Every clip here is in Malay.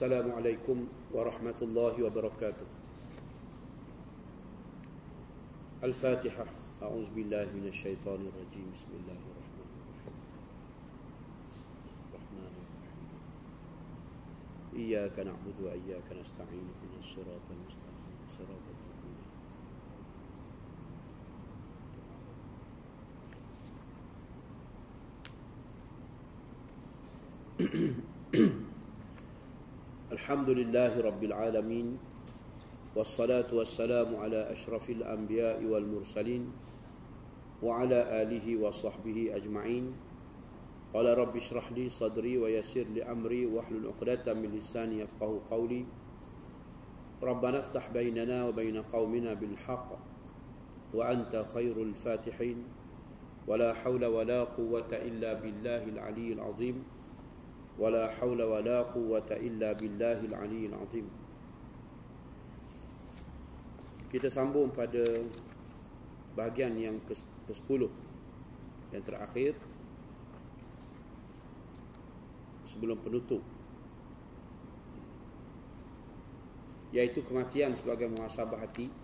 Assalamualaikum warahmatullahi wabarakatuh. Al-Fatihah. A'udzubillahi minasyaitonir rajim. Bismillahirrahmanirrahim. Rahmanirrahim. Iyyaka na'budu wa iyyaka nasta'in. Ihdinas siratal mustaqim. Siratal ladzina Alhamdulillahi Rabbil Alamin. Wassalatu wassalamu ala ashrafil anbiya'i wal mursalin wa ala alihi wa sahbihi ajma'in. Qala rabbi shrah li sadri wa yassir li amri wahlul 'uqdatam min lisani yafqahu qawli. Rabbana iftah bainana wa baina qaumina bil haqq wa anta khairul fatihin. Wa la hawla wa la quwwata illa billahil aliyyil 'azim. Wala haula wala quwwata illa billahil aliyyil azim. Kita sambung pada bahagian yang ke-10 yang terakhir sebelum penutup, iaitu kematian sebagai muhasabah hati.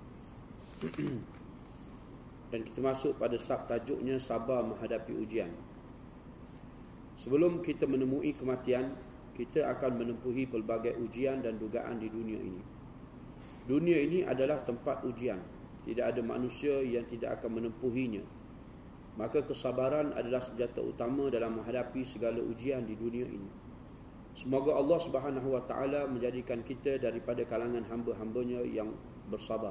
Dan kita masuk pada subtajuknya sabar menghadapi ujian. Sebelum kita menemui kematian, kita akan menempuhi pelbagai ujian dan dugaan di dunia ini. Dunia ini adalah tempat ujian. Tidak ada manusia yang tidak akan menempuhinya. Maka kesabaran adalah senjata utama dalam menghadapi segala ujian di dunia ini. Semoga Allah Subhanahu wa taala menjadikan kita daripada kalangan hamba-hambanya yang bersabar.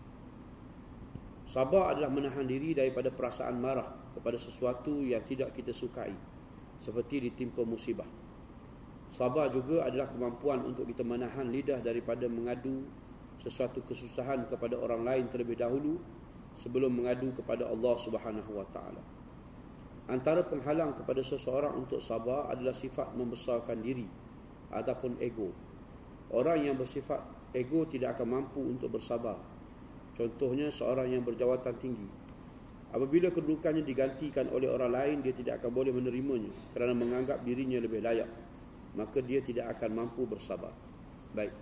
Sabar adalah menahan diri daripada perasaan marah kepada sesuatu yang tidak kita sukai, seperti ditimpa musibah. Sabar juga adalah kemampuan untuk kita menahan lidah daripada mengadu sesuatu kesusahan kepada orang lain terlebih dahulu sebelum mengadu kepada Allah Subhanahu wa taala. Antara penghalang kepada seseorang untuk sabar adalah sifat membesarkan diri ataupun ego. Orang yang bersifat ego tidak akan mampu untuk bersabar. Contohnya seorang yang berjawatan tinggi. Apabila kedudukannya digantikan oleh orang lain, dia tidak akan boleh menerimanya kerana menganggap dirinya lebih layak. Maka dia tidak akan mampu bersabar. Baik.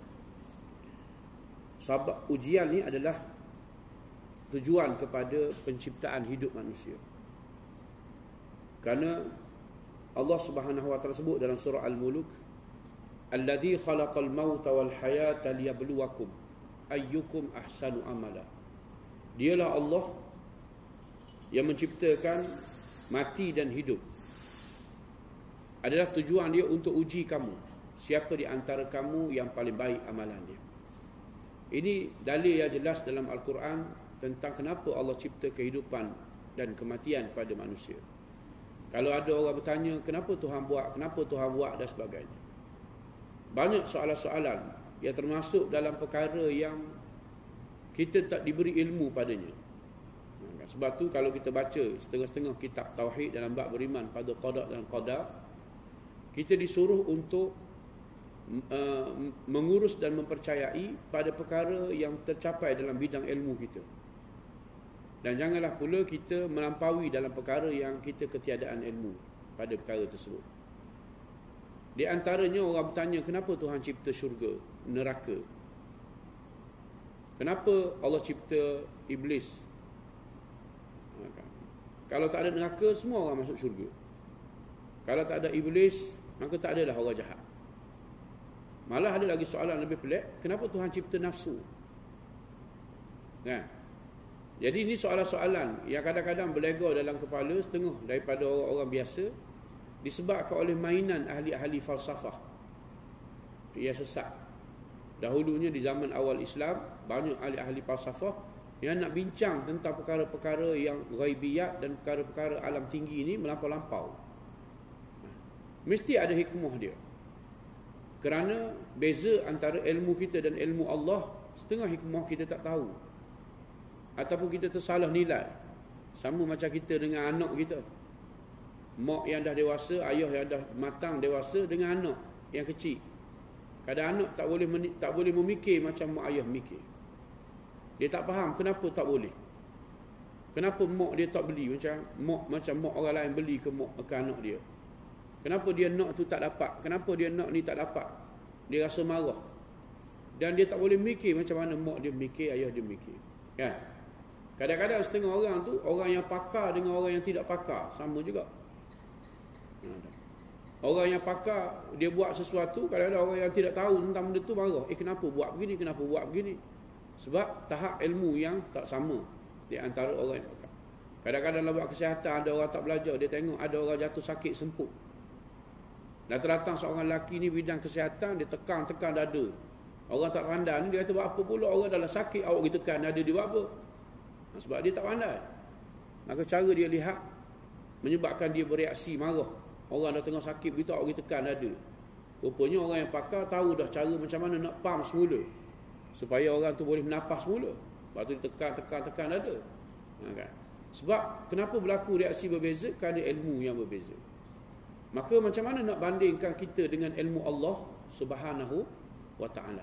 Sabar, ujian ni adalah tujuan kepada penciptaan hidup manusia. Kerana Allah Subhanahu wa taala sebut dalam surah Al-Mulk, "Alladzi khalaqal mauta wal hayata liyabluwakum ayyukum ahsanu amala." Dialah Allah yang menciptakan mati dan hidup. Adalah tujuan dia untuk uji kamu, siapa di antara kamu yang paling baik amalan dia. Ini dalil yang jelas dalam Al-Quran tentang kenapa Allah cipta kehidupan dan kematian pada manusia. Kalau ada orang bertanya, kenapa Tuhan buat dan sebagainya, banyak soalan-soalan yang termasuk dalam perkara yang kita tak diberi ilmu padanya. Sebab tu kalau kita baca setengah-setengah kitab Tauhid dalam bab beriman pada qada dan qadar, kita disuruh untuk mengurus dan mempercayai pada perkara yang tercapai dalam bidang ilmu kita. Dan janganlah pula kita melampaui dalam perkara yang kita ketiadaan ilmu pada perkara tersebut. Di antaranya orang bertanya, kenapa Tuhan cipta syurga, neraka? Kenapa Allah cipta iblis? Kalau tak ada neraka, semua orang masuk syurga. Kalau tak ada iblis, maka tak adalah orang jahat. Malah ada lagi soalan lebih pelik, kenapa Tuhan cipta nafsu? Kan? Jadi ini soalan-soalan yang kadang-kadang berlega dalam kepala setengah daripada orang-orang biasa, disebabkan oleh mainan ahli-ahli falsafah yang sesat. Dahulunya di zaman awal Islam, banyak ahli-ahli falsafah yang nak bincang tentang perkara-perkara yang ghaibiyat dan perkara-perkara alam tinggi ini melampau-lampau. Mesti ada hikmah dia. Kerana beza antara ilmu kita dan ilmu Allah, setengah hikmah kita tak tahu. Ataupun kita tersalah nilai. Sama macam kita dengan anak kita. Mak yang dah dewasa, ayah yang dah matang dewasa dengan anak yang kecil. Kadang anak tak boleh memikir macam mak ayah mikir. Dia tak faham kenapa tak boleh. Kenapa mak dia tak beli macam mak orang lain beli ke anak dia. Kenapa dia nak tu tak dapat? Kenapa dia nak ni tak dapat? dia rasa marah. Dan dia tak boleh mikir macam mana mak dia mikir, ayah dia mikir. Kan? Kadang-kadang setengah orang tu, orang yang pakar dengan orang yang tidak pakar, sama juga. Orang yang pakar, dia buat sesuatu, kadang-kadang orang yang tidak tahu tentang benda tu marah. Kenapa buat begini, kenapa buat begini? Sebab tahap ilmu yang tak sama di antara orang yang pakar. Kadang-kadang dalam buat kesihatan, ada orang tak belajar, dia tengok ada orang jatuh sakit semput. Datang seorang lelaki ni bidang kesihatan, dia tekan dada. Orang tak pandai ni, dia kata buat apa pula, orang dalam sakit awak pergi tekan dada dia, buat apa? Sebab dia tak pandai. Maka cara dia lihat menyebabkan dia bereaksi marah. Orang dah tengah sakit begitu, awak pergi tekan dada. Rupanya orang yang pakar tahu dah cara macam mana nak pump semula, supaya orang tu boleh bernafas semula. Lepas tu dia tekan dada. Kan? Sebab kenapa berlaku reaksi berbeza? Kerana ilmu yang berbeza. Maka macam mana nak bandingkan kita dengan ilmu Allah Subhanahu wa ta'ala?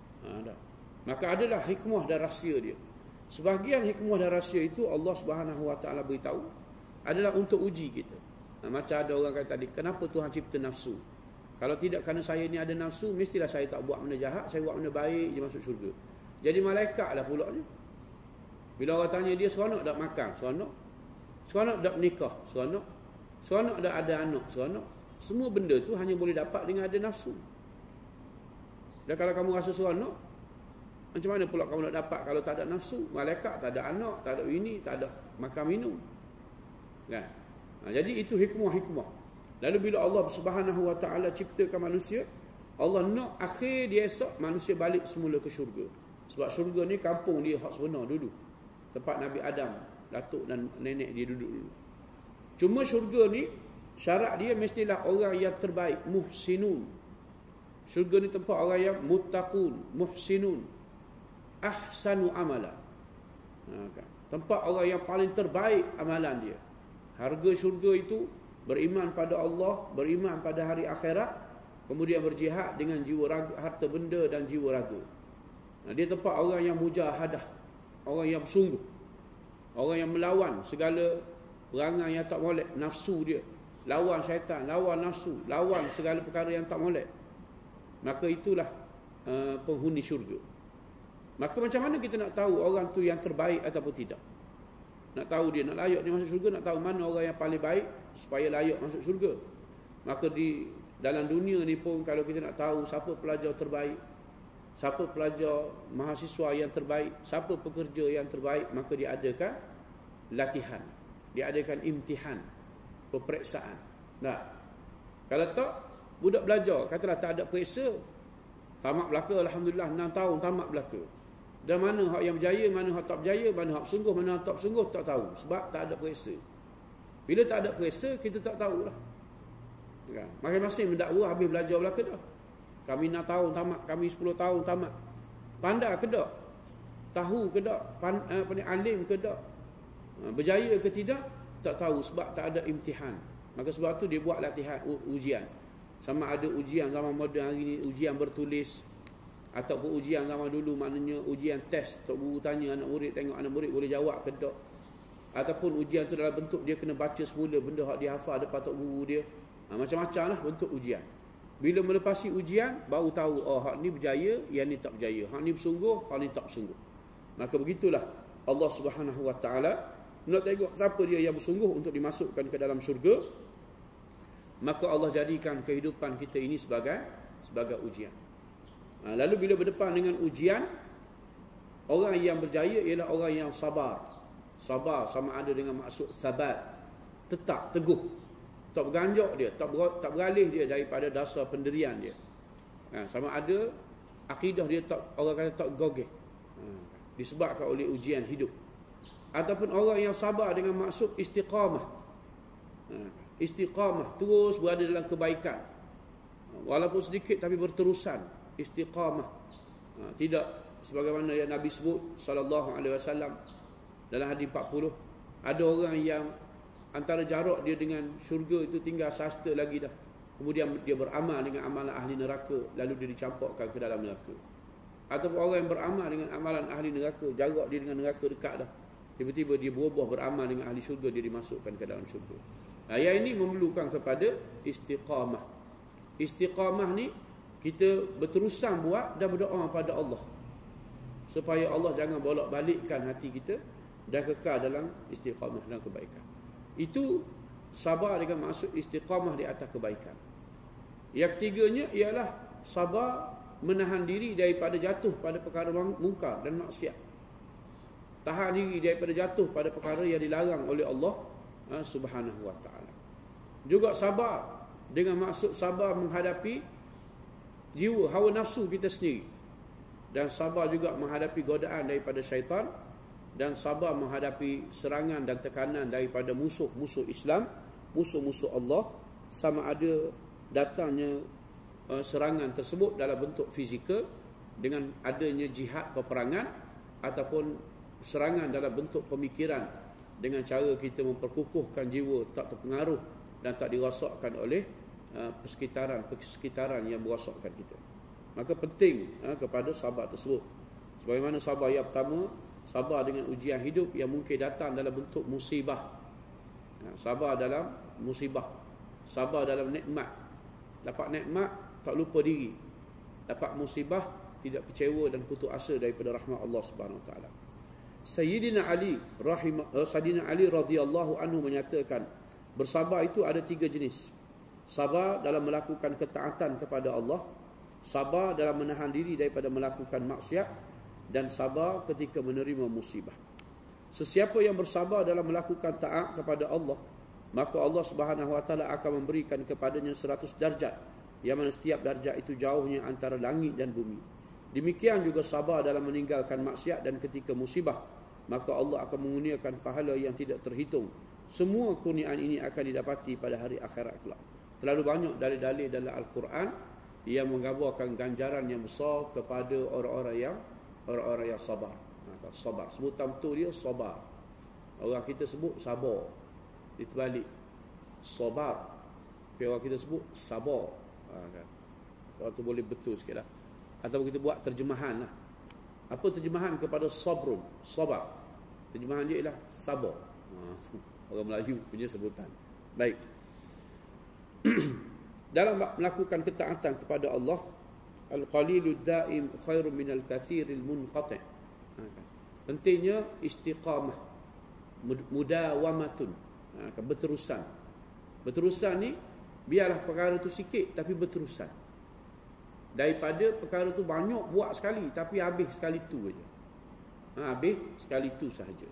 Maka adalah hikmah dan rahsia dia. Sebahagian hikmah dan rahsia itu Allah Subhanahu wa ta'ala beritahu adalah untuk uji kita. Macam ada orang kata tadi, kenapa Tuhan cipta nafsu? Kalau tidak kerana saya ni ada nafsu, mestilah saya tak buat benda jahat, saya buat benda baik je masuk syurga. Jadi malaikat lah pula ni. Bila orang tanya dia, seronok tak makan? Seronok. Seronok tak menikah? Seronok. Seronok tak ada anak? Seronok. Semua benda tu hanya boleh dapat dengan ada nafsu. Dan kalau kamu rasa seronok, macam mana pula kamu nak dapat kalau tak ada nafsu? Malaikat tak ada anak, tak ada ini, tak ada makan minum. Kan? Jadi itu hikmah-hikmah. Lalu bila Allah Subhanahu wa ta'ala ciptakan manusia, Allah nak akhir dia esok manusia balik semula ke syurga. Sebab syurga ni kampung dia hak sebenar dulu. Tempat Nabi Adam, datuk dan nenek dia duduk dulu. Cuma syurga ni syarat dia mestilah orang yang terbaik, muhsinun. Syurga ni tempat orang yang muttaqun, muhsinun, ahsanu amala. Tempat orang yang paling terbaik amalan dia. Harga syurga itu beriman pada Allah, beriman pada hari akhirat, kemudian berjihad dengan jiwa raga, harta benda dan jiwa raga. Dia tempat orang yang mujahadah, orang yang bersungguh, orang yang melawan segala perangai yang tak molek, nafsu dia, lawan syaitan, lawan nafsu, lawan segala perkara yang tak molek. Maka itulah penghuni syurga. Maka macam mana kita nak tahu orang tu yang terbaik ataupun tidak? Nak tahu dia nak layak dia masuk syurga, nak tahu mana orang yang paling baik supaya layak masuk syurga. Maka di dalam dunia ni pun, kalau kita nak tahu siapa pelajar terbaik, siapa pelajar mahasiswa yang terbaik, siapa pekerja yang terbaik, maka dia adakan latihan, dia adakan imtihan, peperiksaan. Nah, kalau tak, budak belajar katalah tak ada periksa, tamat belaka, alhamdulillah 6 tahun tamat belaka. Dan mana hak yang berjaya, mana hak tak berjaya, mana hak sungguh, mana hak tak sungguh, tak tahu. Sebab tak ada periksa. Bila tak ada periksa, kita tak tahulah. Kan? Masing-masing mendakwa habis belajar belaka dah. Kami 6 tahun tamat, kami 10 tahun tamat. Pandai ke tak? Tahu ke tak? Alim ke tak? Berjaya ke tidak? Tak tahu sebab tak ada imtihan. Maka sebab tu dia buat latihan, ujian. Sama ada ujian zaman moden hari ni, ujian bertulis, ataupun ujian zaman dulu, maknanya ujian test. Tok guru tanya anak murid, tengok anak murid boleh jawab ke tak. Ataupun ujian tu dalam bentuk dia kena baca semula benda hak dia hafal depan tok guru dia. Macam-macam lah bentuk ujian. Bila melepasi ujian, baru tahu, oh hak ni berjaya, yang ni tak berjaya. Hak ni bersungguh, hak ni tak bersungguh. Maka begitulah Allah Subhanahu wa ta'ala nak tengok siapa dia yang bersungguh untuk dimasukkan ke dalam syurga. Maka Allah jadikan kehidupan kita ini sebagai ujian. Lalu bila berdepan dengan ujian, orang yang berjaya ialah orang yang sabar. Sabar sama ada dengan maksud sabat, tetap, teguh, tak berganjak dia, tak beralih dia daripada dasar pendirian dia. Sama ada akidah dia tak, orang kata tak gogeh, disebabkan oleh ujian hidup. Ataupun orang yang sabar dengan maksud istiqamah. Istiqamah, terus berada dalam kebaikan, walaupun sedikit tapi berterusan. Istiqamah, tidak sebagaimana yang Nabi sebut sallallahu alaihi wasallam dalam hadis 40, ada orang yang antara jarak dia dengan syurga itu tinggal sasta lagi dah, kemudian dia beramal dengan amalan ahli neraka, lalu dia dicampakkan ke dalam neraka. Ataupun orang yang beramal dengan amalan ahli neraka, jarak dia dengan neraka dekat dah, tiba-tiba dia berubah beramal dengan ahli syurga, dia dimasukkan ke dalam syurga. Yang ini memerlukan kepada istiqamah. Istiqamah ni kita berterusan buat dan berdoa pada Allah supaya Allah jangan bolak-balikkan hati kita dan kekal dalam istiqamah dan kebaikan. Itu sabar dengan maksud istiqamah di atas kebaikan. Yang ketiganya ialah sabar menahan diri daripada jatuh pada perkara mungkar dan maksiat. Tahan diri daripada jatuh pada perkara yang dilarang oleh Allah Subhanahu wa taala. Juga sabar dengan maksud sabar menghadapi jiwa hawa nafsu kita sendiri. Dan sabar juga menghadapi godaan daripada syaitan, dan sabar menghadapi serangan dan tekanan daripada musuh-musuh Islam, musuh-musuh Allah, sama ada datangnya serangan tersebut dalam bentuk fizikal dengan adanya jihad peperangan, ataupun serangan dalam bentuk pemikiran dengan cara kita memperkukuhkan jiwa tak terpengaruh dan tak dirosakkan oleh persekitaran yang merosakkan kita. Maka penting kepada sabar tersebut. Sebagaimana sabar yang pertama, sabar dengan ujian hidup yang mungkin datang dalam bentuk musibah. Sabar dalam musibah, sabar dalam nikmat. Dapat nikmat tak lupa diri, dapat musibah tidak kecewa dan putus asa daripada rahmat Allah Subhanahu wa taala. Sayyidina Ali radhiyallahu anhu menyatakan, bersabar itu ada 3 jenis. Sabar dalam melakukan ketaatan kepada Allah, sabar dalam menahan diri daripada melakukan maksiat, dan sabar ketika menerima musibah. Sesiapa yang bersabar dalam melakukan taat kepada Allah, maka Allah Subhanahu wa taala akan memberikan kepadanya 100 darjat, yang mana setiap darjat itu jauhnya antara langit dan bumi. Demikian juga sabar dalam meninggalkan maksiat dan ketika musibah, maka Allah akan mengurniakan pahala yang tidak terhitung. Semua kurniaan ini akan didapati pada hari akhirat kelak. Terlalu banyak dalil-dalil dalam Al-Quran yang menggambarkan ganjaran yang besar kepada orang-orang yang sabar. Sabar, sebutan betul dia sabar. Orang kita sebut sabar, diterbalik sabar, tapi orang kita sebut sabar. Kalau tu boleh betul sikit lah. Atau kita buat terjemahan lah. Apa terjemahan kepada sabrun? Sabar, terjemahan dia ialah sabar. Orang Melayu punya sebutan. Baik. Dalam melakukan ketaatan kepada Allah, al-qalilud daim khairun minal kathiril munqati'. Pentingnya istiqamah, mudawamatun, berterusan. Berterusan ni biarlah perkara tu sikit tapi berterusan, daripada perkara tu banyak buat sekali tapi habis sekali tu aja. Habis sekali tu sahaja.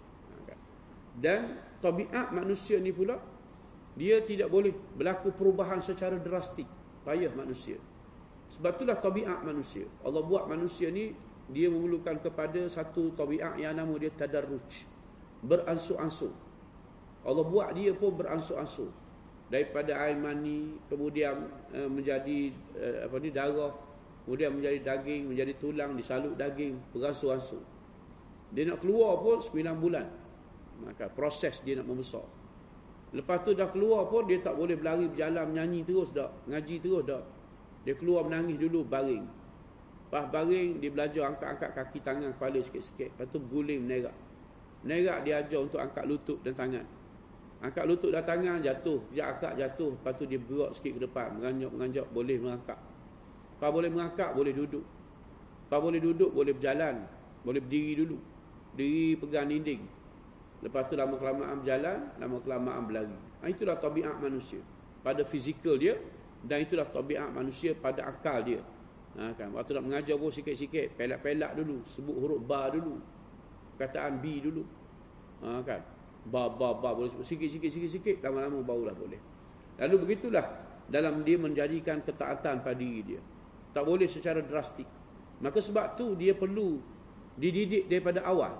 Dan tabiat manusia ni pula, dia tidak boleh berlaku perubahan secara drastik. Payah manusia. Sebab itulah tabiat manusia. Allah buat manusia ni, dia memerlukan kepada satu tabiat yang nama dia tadarruj, beransur-ansur. Allah buat dia pun beransur-ansur. Daripada air mani, kemudian menjadi darah, kemudian menjadi daging, menjadi tulang, disalut daging, beransur-ansur. Dia nak keluar pun 9 bulan. Maka proses dia nak membesar. Lepas tu dah keluar pun dia tak boleh berlari, berjalan, menyanyi terus dak, ngaji terus dak. Dia keluar menangis dulu, baring. Lepas baring, dia belajar angkat-angkat kaki tangan kepala sikit-sikit. Lepas tu berguling, menerak. Menerak dia ajar untuk angkat lutut dan tangan. Angkat lutut dan tangan, jatuh. Dia angkat, jatuh. Lepas tu dia bergerak sikit ke depan. Menganjak, boleh mengangkat. Lepas boleh mengangkat, boleh duduk. Lepas boleh duduk, boleh berjalan. Boleh berdiri dulu. Diri pegang dinding. Lepas tu lama-kelamaan berjalan, lama-kelamaan berlari. Itulah tabiat manusia pada fizikal dia, dan itulah tabiat manusia pada akal dia. Waktu nak mengajar pun sikit-sikit, pelak-pelak dulu, sebut huruf ba dulu, perkataan bi dulu. Ba boleh sebut sikit-sikit, lama-lama barulah boleh. Lalu begitulah dalam dia menjadikan ketaatan pada diri dia. Tak boleh secara drastik. Maka sebab tu dia perlu dididik daripada awal.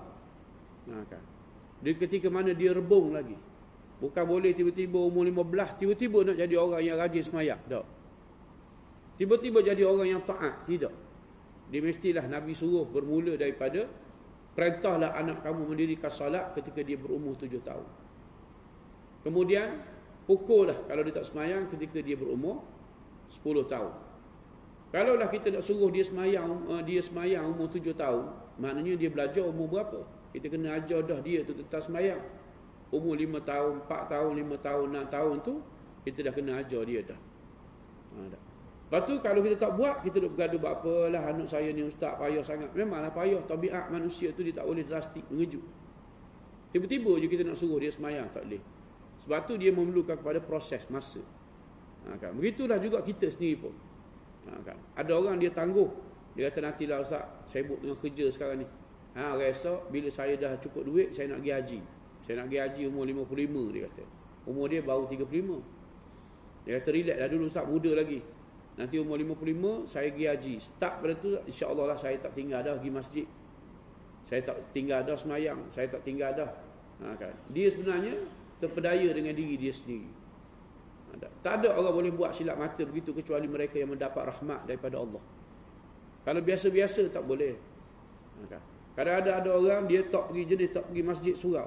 Dia ketika mana dia rebung lagi. Bukan boleh tiba-tiba umur 15 tiba-tiba nak jadi orang yang rajin sembahyang. Tak. Tiba-tiba jadi orang yang taat. Tidak. Dia mestilah Nabi suruh bermula daripada perintahlah anak kamu mendirikan salat ketika dia berumur 7 tahun. Kemudian pukullah kalau dia tak sembahyang ketika dia berumur 10 tahun. Kalaulah kita nak suruh dia sembahyang umur 7 tahun, maknanya dia belajar umur berapa? Kita kena ajar dah dia tu tentang sembahyang. Umur 5 tahun, 4 tahun, 5 tahun, 6 tahun tu kita dah kena ajar dia dah. Lepas Lepas tu kalau kita tak buat, kita duk bergaduh buat apalah anak saya ni ustaz payah sangat. Memanglah payah, tabiat manusia tu dia tak boleh drastik mengejut. Tiba-tiba je kita nak suruh dia semayang, tak boleh. Sebab tu dia memerlukan kepada proses masa. Kan? Begitulah juga kita sendiri pun. Kan? Ada orang dia tangguh. Dia kata nantilah ustaz, sibuk dengan kerja sekarang ni. Hari esok bila saya dah cukup duit, saya nak pergi haji. Saya nak pergi haji umur 55 dia kata. Umur dia baru 35. Dia kata relax dah dulu ustaz, muda lagi. Nanti umur 55 saya pergi haji. Start pada tu insya-Allah lah saya tak tinggal dah pergi masjid. Saya tak tinggal dah semayang, saya tak tinggal dah. Kan? Dia sebenarnya terpedaya dengan diri dia sendiri. Tak ada orang boleh buat silap mata begitu kecuali mereka yang mendapat rahmat daripada Allah. Kalau biasa-biasa tak boleh. Kadang-kadang ada orang dia tak pergi jenis, tak pergi masjid surau.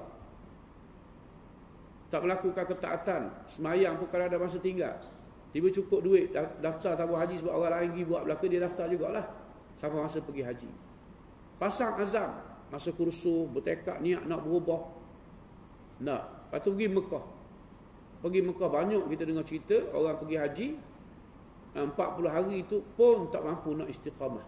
Tak melakukan ketaatan, semayang pun kadang ada masa tinggal. Tiba cukup duit, daftar tabung haji sebab orang lain pergi buat belaka, dia daftar jugalah sampai masa pergi haji. Pasang azam, masa kursus, bertekad niat nak berubah. Nak, lepas tu pergi Mekah. Pergi Mekah banyak kita dengar cerita orang pergi haji 40 hari itu pun tak mampu nak istiqamah.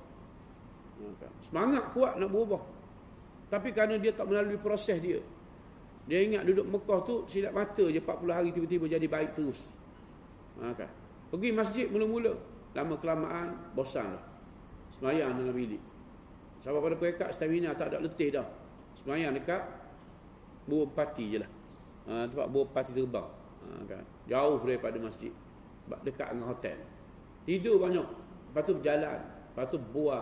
Semangat kuat nak berubah, tapi kerana dia tak melalui proses dia ingat duduk Mekah tu silap mata je 40 hari tiba-tiba jadi baik terus. Kan? Pergi masjid mula-mula, lama kelamaan bosan dah semayang dalam bilik. Sampai pada peringkat stamina tak ada letih dah. Semayang dekat buah pati je lah. Tempat buah pati terbang. Kan? Jauh daripada masjid, dekat dengan hotel. Tidur banyak, lepas tu berjalan, lepas tu buah.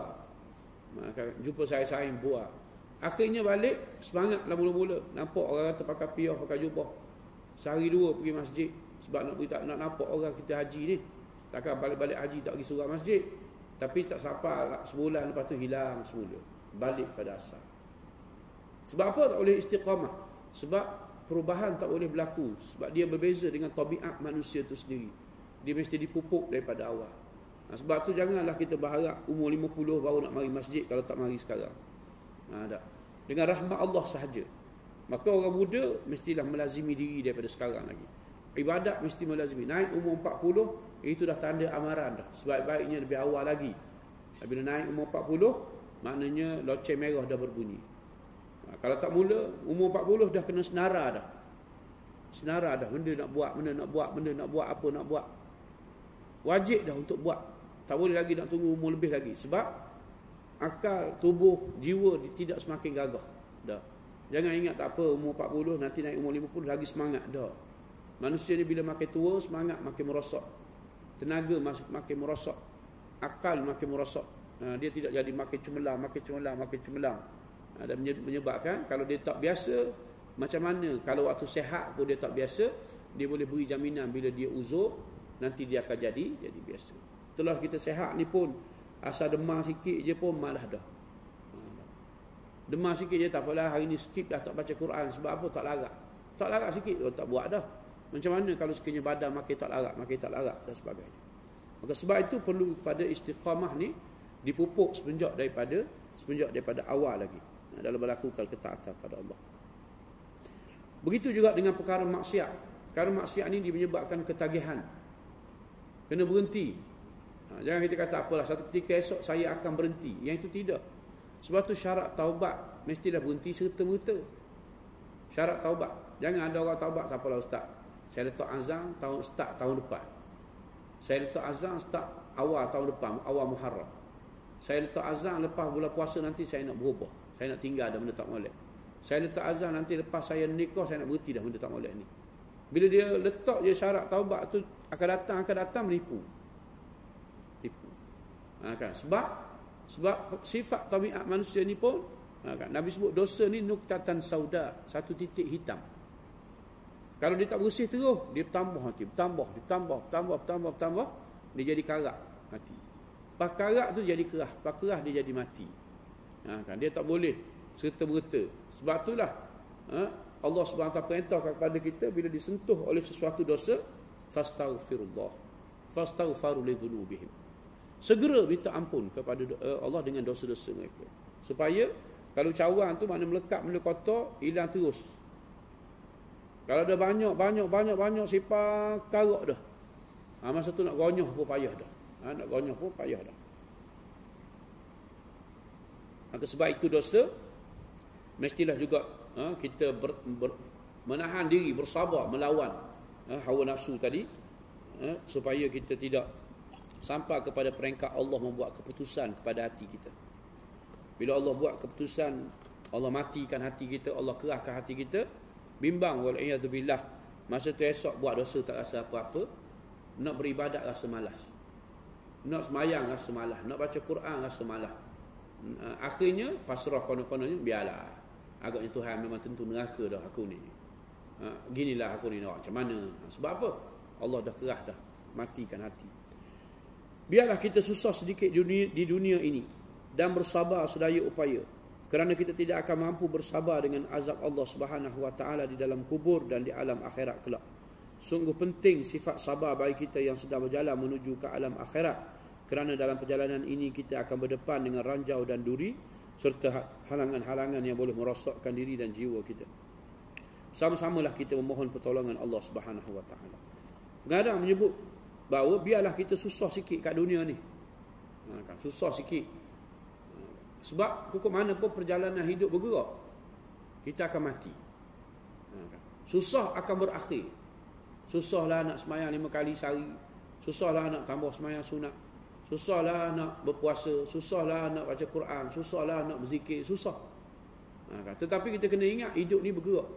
Jumpa saing-saing buah. Akhirnya balik, semangat lah mula-mula. Nampak orang kata pakai piyah, pakai jubah. Sehari dua pergi masjid. Sebab nak beritahu, nak nampak orang kita haji ni. Takkan balik-balik haji tak pergi surau masjid. Tapi tak sampai sebulan lepas tu hilang semula. Balik pada asal. Sebab apa tak boleh istiqamah? Sebab perubahan tak boleh berlaku. Sebab dia berbeza dengan tabiat manusia tu sendiri. Dia mesti dipupuk daripada awal. Sebab tu janganlah kita berharap umur 50 baru nak mari masjid kalau tak mari sekarang. Tak. Dengan rahmat Allah sahaja. Maka orang muda mestilah melazimi diri daripada sekarang lagi. Ibadat mesti melazimi. Naik umur 40, itu dah tanda amaran dah. Sebaik-baiknya lebih awal lagi. Bila naik umur 40, maknanya loceng merah dah berbunyi. Kalau tak mula, umur 40 dah kena senara dah. Senara dah. Benda nak buat, benda nak buat, benda nak buat, apa nak buat. Wajib dah untuk buat. Tak boleh lagi nak tunggu umur lebih lagi. Sebab akal, tubuh, jiwa tidak semakin gagah. Dah. Jangan ingat tak apa, umur 40, nanti naik umur 50, lagi semangat. Dah. Manusia ni bila makin tua, semangat makin merosot. Tenaga makin merosot. Akal makin merosot. Dia tidak jadi makin cemerlang, makin cemerlang, makin cemerlang. Dan menyebabkan kalau dia tak biasa, macam mana kalau waktu sehat pun dia tak biasa, dia boleh beri jaminan bila dia uzur, nanti dia akan jadi biasa. Itulah kita sehat ni pun, asal demam sikit je pun malah dah. Demam sikit je tak apalah, hari ni skip dah tak baca Quran. Sebab apa? Tak larat. Tak larat sikit, tak buat dah. Macam mana kalau sekiranya badan makin tak larat dan sebagainya. Maka sebab itu perlu pada istiqamah ni dipupuk semenjak daripada awal lagi dalam melakukan ketaatan pada Allah. Begitu juga dengan perkara maksiat. Perkara maksiat ni dia menyebabkan ketagihan. Kena berhenti. Jangan kita kata apalah satu ketika esok saya akan berhenti. Yang itu tidak. Sebab tu syarat taubat mestilah berhenti serta-merta. Syarat taubat. Jangan ada orang taubat tak apalah ustaz. Saya letak azam tahun depan. Saya letak azam start awal tahun depan, awal Muharram. Saya letak azam lepas bulan puasa nanti saya nak berubah. Saya nak tinggal dah benda tak molek. Saya letak azam nanti lepas saya nikah saya nak berhenti dah benda tak molek ni. Bila dia letak je syarat taubat tu akan datang menipu. Kan? Sebab sifat tabiat manusia ni pun kan? Nabi sebut dosa ni nuktatan sauda, satu titik hitam. Kalau dia tak bersih terus, dia bertambah nanti, bertambah, dia jadi karat mati. Lepas karat tu jadi kerah, lepas kerah dia jadi mati. Kan? Dia tak boleh serta-merta. Sebab itulah Allah SWT perintahkan kepada kita bila disentuh oleh sesuatu dosa, fastaghfirullah, fastaghfiru lidzunubihim. Segera minta ampun kepada Allah dengan dosa-dosa mereka. Supaya kalau cawan tu mana melekat benda kotor, hilang terus. Kalau ada banyak sifat karok dah. Masa tu nak gonyah pun payah dah. Nak gonyah pun payah dah. Maka sebab itu dosa, mestilah juga kita menahan diri, bersabar melawan hawa nafsu tadi, supaya kita tidak sampai kepada peringkat Allah membuat keputusan kepada hati kita. Bila Allah buat keputusan, Allah matikan hati kita, Allah kerahkan hati kita, bimbang wal'iyadzubillah, masa tu esok buat dosa tak rasa apa-apa, nak beribadat rasa malas, nak semayang rasa malas, nak baca Quran rasa malas. Akhirnya pasrah konon-kononnya, biarlah, agaknya Tuhan memang tentu neraka dah aku ni, ginilah aku ni, macam mana. Sebab apa? Allah dah kerah dah, matikan hati. Biarlah kita susah sedikit di dunia ini dan bersabar sedaya upaya, kerana kita tidak akan mampu bersabar dengan azab Allah Subhanahu wa taala di dalam kubur dan di alam akhirat kelak. Sungguh penting sifat sabar bagi kita yang sedang berjalan menuju ke alam akhirat, kerana dalam perjalanan ini kita akan berdepan dengan ranjau dan duri serta halangan-halangan yang boleh merosakkan diri dan jiwa kita. Sama-samalah kita memohon pertolongan Allah Subhanahu wa taala. Pengarang menyebut bahawa biarlah kita susah sikit kat dunia ni. Susah sikit. Sebab kok mana pun perjalanan hidup bergerak, kita akan mati. Susah akan berakhir. Susahlah nak semayang 5 kali sehari, susahlah nak tambah semayang sunat, susahlah nak berpuasa, susahlah nak baca Quran, susahlah nak berzikir, susah. Tetapi kita kena ingat hidup ni bergerak.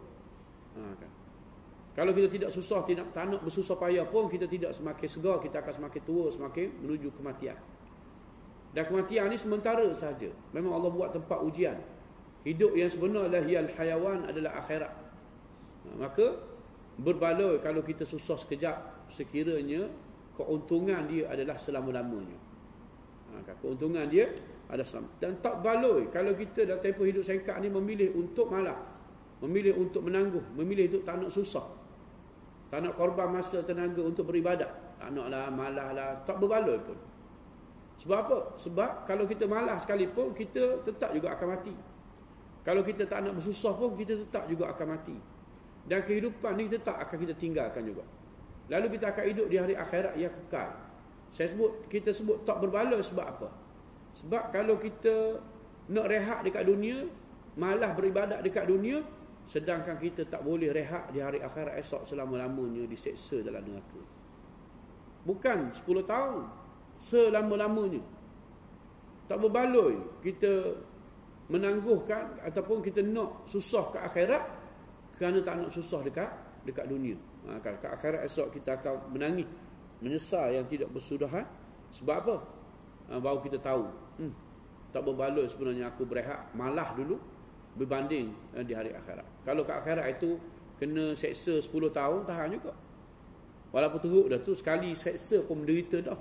Kalau kita tidak susah, tak nak bersusah payah pun, kita tidak semakin segar, kita akan semakin tua, semakin menuju kematian. Dan kematian ni sementara sahaja. Memang Allah buat tempat ujian. Hidup yang sebenar lahiyal hayawan adalah akhirat. Maka berbaloi kalau kita susah sekejap, sekiranya keuntungan dia adalah selama-lamanya. Keuntungan dia adalah selama. Dan tak baloi kalau kita dalam tempoh hidup singkat ni memilih untuk malah, memilih untuk menangguh, memilih untuk tak nak susah, tak nak korban masa tenaga untuk beribadat, tak naklah, malaslah, tak berbaloi pun. Sebab apa? Sebab kalau kita malas sekalipun, kita tetap juga akan mati. Kalau kita tak nak bersusah pun, kita tetap juga akan mati. Dan kehidupan ni tetap akan kita tinggalkan juga. Lalu kita akan hidup di hari akhirat yang kekal. Kita sebut tak berbaloi sebab apa? Sebab kalau kita nak rehat dekat dunia, malas beribadat dekat dunia, sedangkan kita tak boleh rehat di hari akhirat esok selama-lamanya diseksa dalam neraka. Bukan 10 tahun, selama-lamanya. Tak berbaloi kita menangguhkan ataupun kita nak susah ke akhirat kerana tak nak susah dekat dunia. Ke akhirat esok kita akan menangis, menyesal yang tidak bersudahan. Sebab apa? Baru kita tahu, tak berbaloi sebenarnya aku berehat, malah dulu berbanding di hari akhirat. Kalau ke akhirat itu kena seksa 10 tahun, tahan juga. Walaupun teruk dah tu, sekali seksa pun menderita dah.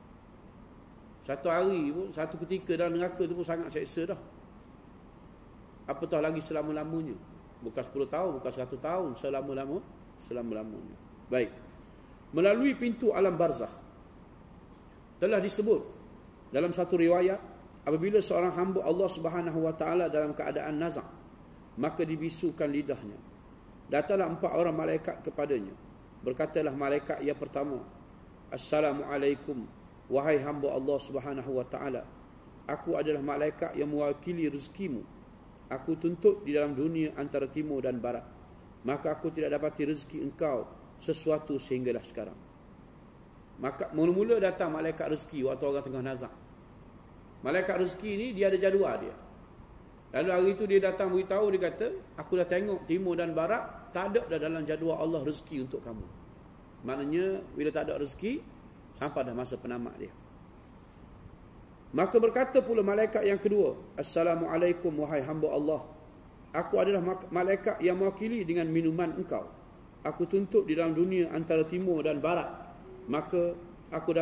Satu hari pun, satu ketika dalam neraka tu pun sangat seksa dah. Apatah lagi selama-lamanya. Bukan 10 tahun, bukan 100 tahun, selama-lamanya. Baik. Melalui pintu alam barzakh, telah disebut dalam satu riwayat, apabila seorang hamba Allah Subhanahu wa taala dalam keadaan nazak, maka dibisukan lidahnya. Datanglah 4 orang malaikat kepadanya. Berkatalah malaikat yang pertama, Assalamualaikum, wahai hamba Allah Subhanahu wa taala. Aku adalah malaikat yang mewakili rezekimu. Aku tuntut di dalam dunia antara timur dan barat, maka aku tidak dapati rezeki engkau sesuatu sehinggalah sekarang. Maka mula-mula datang malaikat rezeki waktu orang tengah nazak. Malaikat rezeki ni dia ada jadual dia. Lalu hari itu dia datang beritahu, dia kata, aku dah tengok timur dan barat, tak ada dah dalam jadual Allah rezeki untuk kamu. Maknanya bila tak ada rezeki, sampai dah masa penamat dia. Maka berkata pula malaikat yang kedua, Assalamualaikum wahai hamba Allah. Aku adalah malaikat yang mewakili dengan minuman engkau. Aku tuntut di dalam dunia antara timur dan barat, maka aku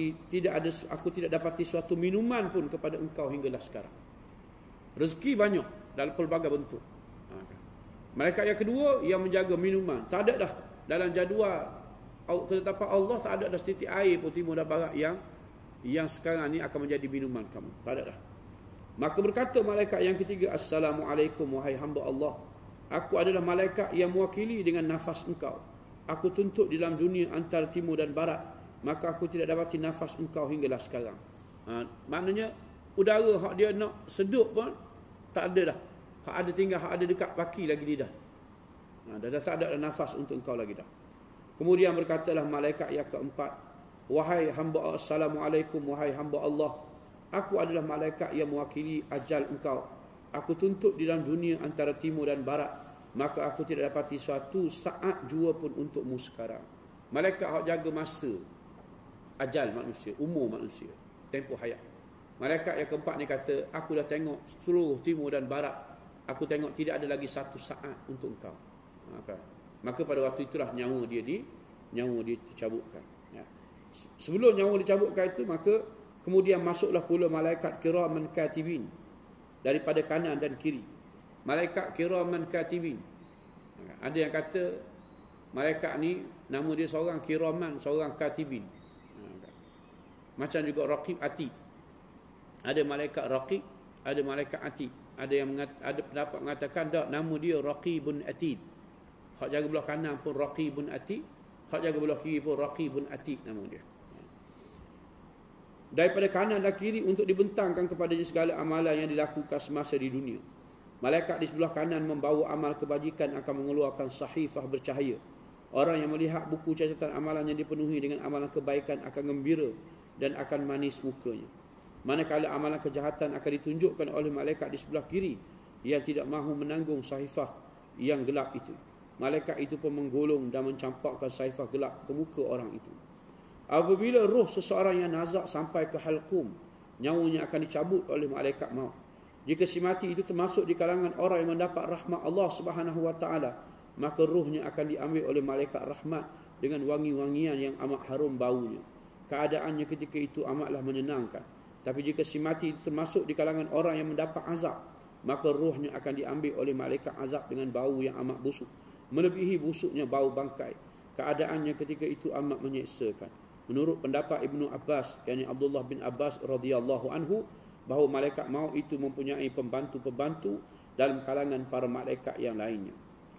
tidak dapati suatu minuman pun kepada engkau hinggalah sekarang. Rezeki banyak dalam pelbagai bentuk. Malaikat yang kedua yang menjaga minuman, tak ada dah dalam jadual ketetapan Allah, tak ada dah setitik air pun timur dan barat yang sekarang ni akan menjadi minuman kamu. Tak ada dah. Maka berkata malaikat yang ketiga, Assalamualaikum wahai hamba Allah. Aku adalah malaikat yang mewakili dengan nafas engkau. Aku tuntut di dalam dunia antara timur dan barat, maka aku tidak dapati nafas engkau hinggalah sekarang. Maknanya udara hak dia nak sedup pun tak ada dah. Hak ada tinggal, hak ada dekat kaki lagi lidah. Dah tak ada nafas untuk engkau lagi dah. Kemudian berkatalah malaikat yang keempat, wahai hamba, assalamualaikum, wahai hamba Allah, aku adalah malaikat yang mewakili ajal engkau. Aku tuntut di dalam dunia antara timur dan barat, maka aku tidak dapati suatu saat jua pun untukmu sekarang. Malaikat hak jaga masa ajal manusia, umur manusia, tempoh hayat. Malaikat yang keempat ni kata, aku dah tengok seluruh timur dan barat, aku tengok tidak ada lagi satu saat untuk engkau. Maka pada waktu itulah nyawa dia dicabutkan. Sebelum nyawa dicabutkan itu, maka kemudian masuklah pula malaikat kiraman katibin daripada kanan dan kiri. Malaikat kiraman katibin. Ada yang kata malaikat ni nama dia seorang kiraman, seorang katibin. Macam juga raqib atid. Ada malaikat raqib, ada malaikat atid. Ada pendapat mengatakan tak, nama dia raqibun atid. Hak jaga belah kanan pun raqibun atid, hak jaga belah kiri pun raqibun atid nama dia. Daripada kanan dan kiri untuk dibentangkan kepadanya segala amalan yang dilakukan semasa di dunia. Malaikat di sebelah kanan membawa amal kebajikan akan mengeluarkan sahifah bercahaya. Orang yang melihat buku catatan amalan yang dipenuhi dengan amalan kebaikan akan gembira dan akan manis mukanya. Manakala amalan kejahatan akan ditunjukkan oleh malaikat di sebelah kiri yang tidak mahu menanggung sahifah yang gelap itu. Malaikat itu pun menggolong dan mencampakkan sahifah gelap ke muka orang itu. Apabila roh seseorang yang nazak sampai ke halqum, nyawanya akan dicabut oleh malaikat maut. Jika si mati itu termasuk di kalangan orang yang mendapat rahmat Allah Subhanahu wa taala, maka rohnya akan diambil oleh malaikat rahmat dengan wangi-wangian yang amat harum baunya. Keadaannya ketika itu amatlah menyenangkan. Tapi jika si mati itu termasuk di kalangan orang yang mendapat azab, maka rohnya akan diambil oleh malaikat azab dengan bau yang amat busuk, melebihi busuknya bau bangkai. Keadaannya ketika itu amat menyeksakan. Menurut pendapat Ibnu Abbas, yakni Abdullah bin Abbas radhiyallahu anhu, bahawa malaikat maut itu mempunyai pembantu-pembantu dalam kalangan para malaikat yang lainnya.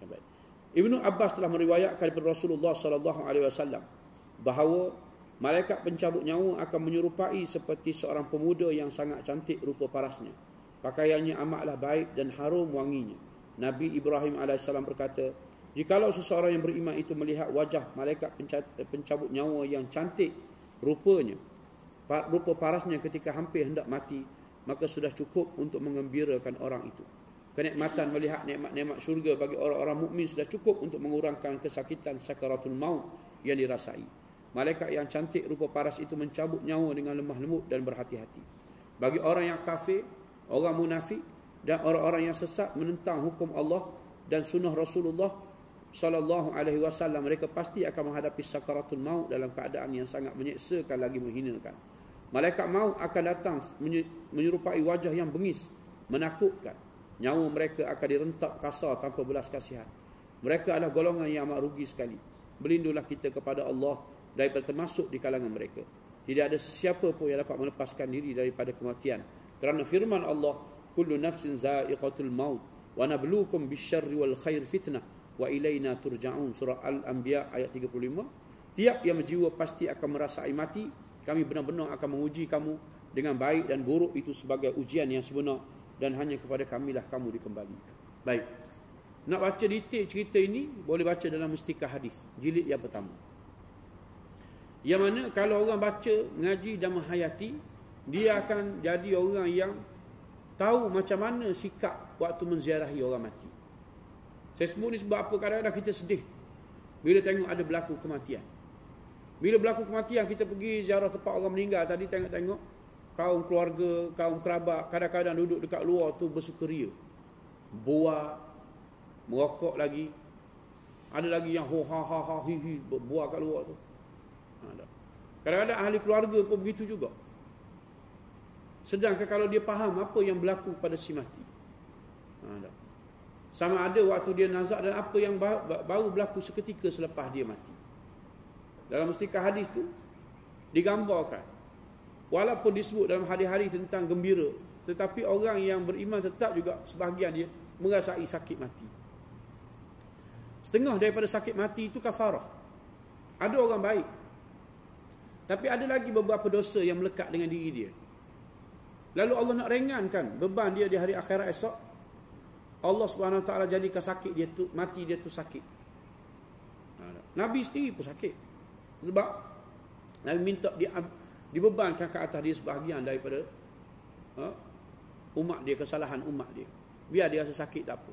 Ibnu Abbas telah meriwayatkan daripada Rasulullah sallallahu alaihi wasallam bahawa malaikat pencabut nyawa akan menyerupai seperti seorang pemuda yang sangat cantik rupa parasnya. Pakaiannya amatlah baik dan harum wanginya. Nabi Ibrahim AS berkata, jikalau seseorang yang beriman itu melihat wajah malaikat pencabut nyawa yang cantik rupanya, rupa parasnya ketika hampir hendak mati, maka sudah cukup untuk mengembirakan orang itu. Kenikmatan melihat nikmat-nikmat syurga bagi orang-orang mukmin sudah cukup untuk mengurangkan kesakitan sakaratul maut yang dirasai. Malaikat yang cantik rupa paras itu mencabut nyawa dengan lemah lembut dan berhati-hati. Bagi orang yang kafir, orang munafik dan orang-orang yang sesat menentang hukum Allah dan sunnah Rasulullah sallallahu alaihi wasallam, mereka pasti akan menghadapi sakaratul maut dalam keadaan yang sangat menyeksakan lagi menghinakan. Malaikat maut akan datang menyerupai wajah yang bengis, menakutkan. Nyawa mereka akan direntak kasar tanpa belas kasihan. Mereka adalah golongan yang amat rugi sekali. Berlindunglah kita kepada Allah daripada termasuk di kalangan mereka. Tidak ada sesiapa pun yang dapat melepaskan diri daripada kematian. Kerana firman Allah, kullu nafsin za'iqatul maut wa nabluukum bisyarri wal khair fitnah wa ilaina turja'un. Surah Al-Anbiya ayat 35. Tiap yang berjiwa pasti akan merasai mati. Kami benar-benar akan menguji kamu dengan baik dan buruk itu sebagai ujian yang sebenar, dan hanya kepada kamilah kamu dikembalikan. Baik. Nak baca detail cerita ini, boleh baca dalam Mustikah Hadis, jilid yang pertama. Yang mana kalau orang baca, mengaji dan menghayati, dia akan jadi orang yang tahu macam mana sikap waktu menziarahi orang mati. Saya sebut ni sebab apa, kadang-kadang kita sedih bila tengok ada berlaku kematian. Bila berlaku kematian, kita pergi ziarah tempat orang meninggal tadi, tengok-tengok kaum keluarga, kaum kerabat kadang-kadang duduk dekat luar tu bersukaria, buat, merokok lagi, ada lagi yang ho ha ha ha hi hi buat kat luar tu. Kadang-kadang ahli keluarga pun begitu juga. Sedangkan kalau dia faham apa yang berlaku pada si mati, sama ada waktu dia nazak dan apa yang baru berlaku seketika selepas dia mati. Dalam Mustikah Hadis tu digambarkan, walaupun disebut dalam hadis-hadis tentang gembira, tetapi orang yang beriman tetap juga sebahagian dia merasai sakit mati. Setengah daripada sakit mati itu kafarah. Ada orang baik, Tapi ada lagi beberapa dosa yang melekat dengan diri dia. Lalu Allah nak ringankan beban dia di hari akhirat esok. Allah Subhanahu Wa Taala jadikan sakit dia tu, mati dia tu sakit. Nabi sendiri pun sakit. Sebab Nabi minta dia dibebankan ke atas dia sebahagian daripada umat dia, kesalahan umat dia. Biar dia rasa sakit tak apa.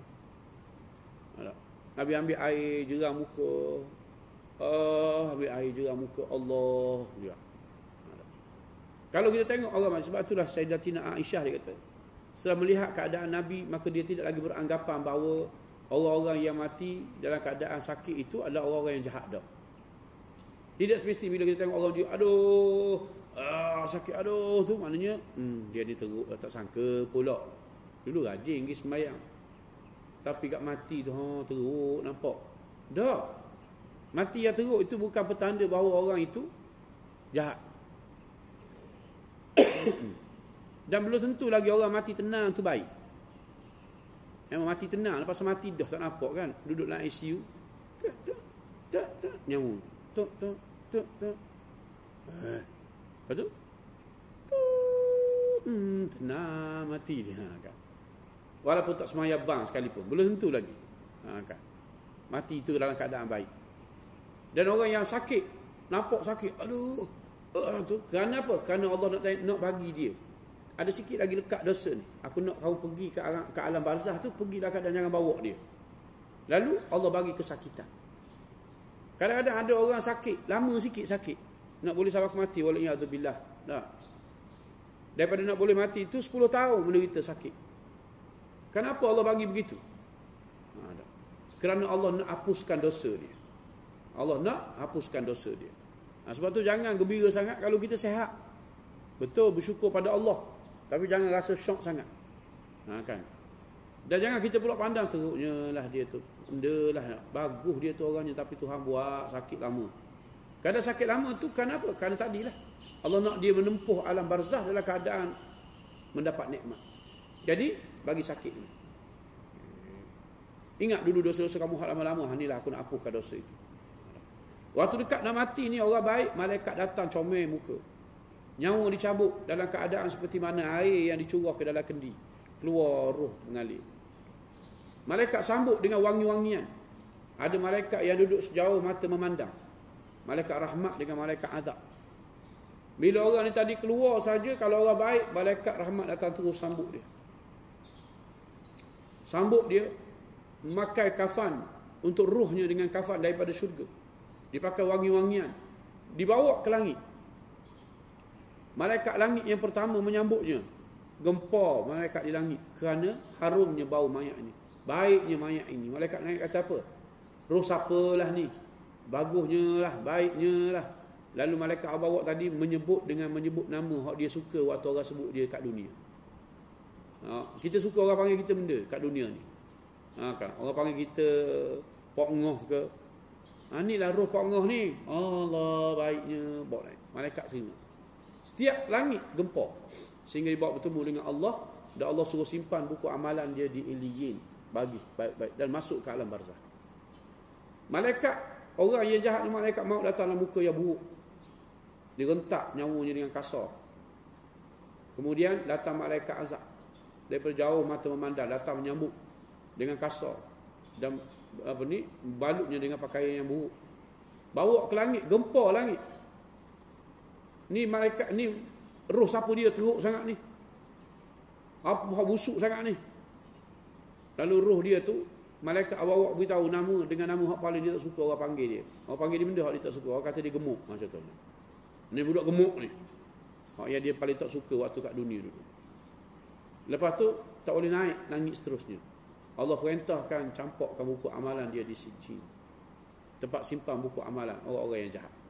Nabi ambil air jeram muka. Ambil air jeram muka Allah dia. Kalau kita tengok orang, sebab itulah Sayyidatina Aisyah dia kata, setelah melihat keadaan Nabi, maka dia tidak lagi beranggapan bahawa orang-orang yang mati dalam keadaan sakit itu adalah orang-orang yang jahat dah. Tidak semesti bila kita tengok orang dia, aduh, sakit, aduh, tu maknanya dia ni teruk, tak sangka pula. Dulu rajin pergi sembahyang. Tapi kat mati tu, teruk, nampak. Dah. Mati yang teruk itu bukan petanda bahawa orang itu jahat. Dan belum tentu lagi orang mati tenang tu baik. Memang mati tenang, lepas mati dah tak nampak kan, duduk dalam ICU, tak nyawa, tak. Lepas tu tenang mati dia kan. Walaupun tak semaya bang sekalipun, belum tentu lagi kan. Mati itu dalam keadaan baik. Dan orang yang sakit, nampak sakit, aduh, tu kerana apa? Kerana Allah nak bagi dia ada sikit lagi lekat dosa ni. Aku nak kau pergi ke alam barzah tu, pergilah keadaan jangan bawa dia. Lalu Allah bagi kesakitan. Kadang-kadang ada orang sakit, lama sikit sakit, nak boleh sampai mati, waliyadzubillah. Dah. Daripada nak boleh mati itu 10 tahun menderita sakit. Kenapa Allah bagi begitu? Kerana Allah nak hapuskan dosa dia. Allah nak hapuskan dosa dia. Sebab tu jangan gembira sangat kalau kita sihat. Betul, bersyukur pada Allah. Tapi jangan rasa syok sangat. Kan? Dan jangan kita pula pandang teruknya lah dia tu. Benda lah, bagus dia tu orangnya, tapi Tuhan buat sakit lama. Kadang sakit lama tu kenapa? Kerana tadilah Allah nak dia menempuh alam barzah dalam keadaan mendapat nikmat. Jadi bagi sakit ni. Ingat dulu dosa-dosa kamu hal lama-lama, inilah aku nak hapuskan dosa itu. Waktu dekat nak mati ni, orang baik, malaikat datang comel muka. Nyawa dicabut dalam keadaan seperti mana air yang dicurah ke dalam kendi. Keluar roh mengalir. Malaikat sambut dengan wangi-wangian. Ada malaikat yang duduk sejauh mata memandang. Malaikat rahmat dengan malaikat azab. Bila orang ni tadi keluar saja, kalau orang baik, malaikat rahmat datang terus sambut dia. Sambut dia, memakai kafan untuk ruhnya dengan kafan daripada syurga. Dipakai wangi-wangian. Dibawa ke langit. Malaikat langit yang pertama menyambutnya. Gempar malaikat di langit kerana harumnya bau mayat ini. Baiknya mayat ini. Malaikat langit kata apa? Roh siapalah ni? Bagusnya lah, baiknya lah. Lalu malaikat bawa tadi menyebut nama hak dia suka waktu orang sebut dia kat dunia. Kita suka orang panggil kita benda kat dunia ni. Kan? Orang panggil kita Pok Ngoh ke. Inilah roh Pok Ngoh ni. Allah baiknya. Bawa lain. Malaikat terima. Setiap langit gempar sehingga dibawa bertemu dengan Allah, dan Allah suruh simpan buku amalan dia di Iliyin, bagi baik-baik, dan masuk ke alam barzah. Malaikat, orang yang jahat ni, malaikat maut datang dalam muka yang buruk, direntak nyawanya dengan kasar. Kemudian datang malaikat azab daripada jauh mata memandang, datang menyambut dengan kasar dan balutnya dengan pakaian yang buruk, bawa ke langit, gempar langit. Ni malaikat ni, roh siapa dia teruk sangat ni? Apa busuk sangat ni? Lalu roh dia tu, malaikat awak beritahu nama dengan nama hak paling dia tak suka orang panggil dia. Orang panggil dia benda hak dia tak suka. Orang kata dia gemuk, contohnya. Ni budak gemuk ni. Hak yang dia paling tak suka waktu kat dunia dulu. Lepas tu tak boleh naik langit seterusnya. Allah perintahkan campakkan buku amalan dia di sini. Tempat simpan buku amalan orang-orang yang jahat.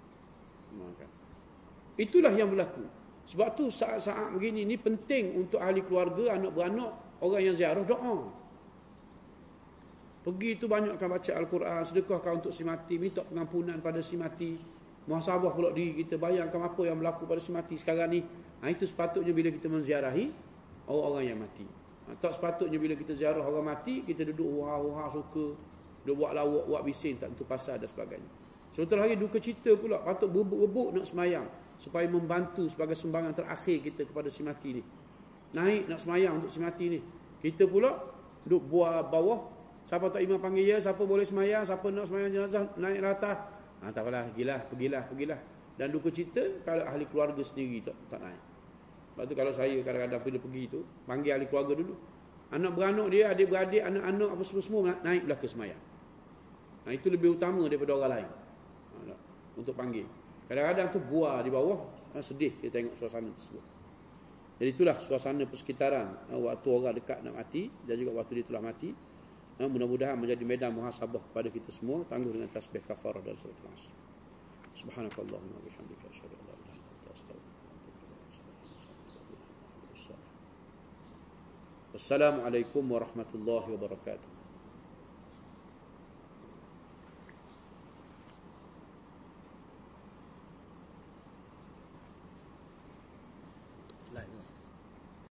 Itulah yang berlaku. Sebab tu saat-saat begini ni penting untuk ahli keluarga, anak beranak, orang yang ziarah doa. Pergi tu banyakkan baca Al-Quran, sedekahkan untuk si mati, minta pengampunan pada si mati, muhasabah pula diri kita, bayangkan apa yang berlaku pada si mati sekarang ni. Itu sepatutnya bila kita menziarahi orang-orang yang mati. Tak sepatutnya bila kita ziarah orang mati, kita duduk wah-wah suka, duduk buat lawak, buat bising, tak tentu pasal dan sebagainya. Sebentar lagi duka cita pula, patut berbuk-berbuk nak semayang. supaya membantu sebagai sumbangan terakhir kita kepada si mati ni. Naik nak semayang untuk si mati ni. Kita pula duduk bawah. Siapa tak imam panggil ya, siapa boleh semayang, siapa nak semayang jenazah, naik atas. Tak apalah, pergilah. Dan duka cita kalau ahli keluarga sendiri tak naik. Lepas tu kalau saya kadang-kadang bila pergi tu, panggil ahli keluarga dulu. Anak beranak dia, adik-beradik, anak-anak apa semua naik belakang semayang. Itu lebih utama daripada orang lain. Untuk panggil. Kadang-kadang tu buah di bawah, sedih dia tengok suasana tersebut. Jadi itulah suasana persekitaran waktu orang dekat nak mati dan juga waktu dia telah mati. Mudah-mudahan menjadi medan muhasabah kepada kita semua, tangguh dengan tasbih kafarah dan surat al-Asr. Subhanakallahumma wa bihamdika asyhadu an la ilaha illa anta astaghfiruka wa atubu ilaik. Wassalamualaikum warahmatullahi wabarakatuh.